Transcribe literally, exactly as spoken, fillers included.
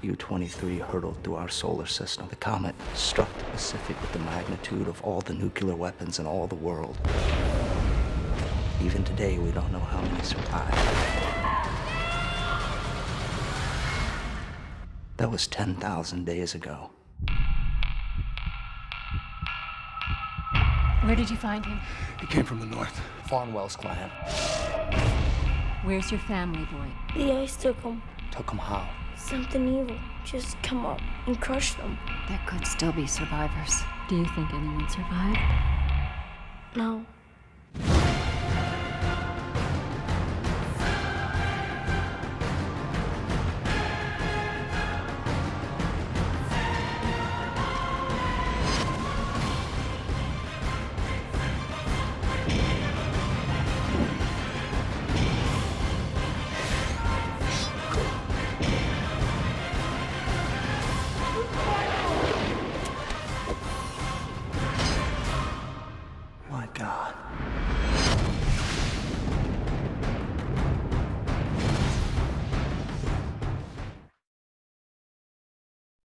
U twenty-three hurtled through our solar system. The comet struck the Pacific with the magnitude of all the nuclear weapons in all the world. Even today, we don't know how many survived. That was ten thousand days ago. Where did you find him? He came from the north. Farnwell's clan. Where's your family, boy? The ice took them. Took them how? Something evil just come up and crush them. There could still be survivors. Do you think anyone survived? No.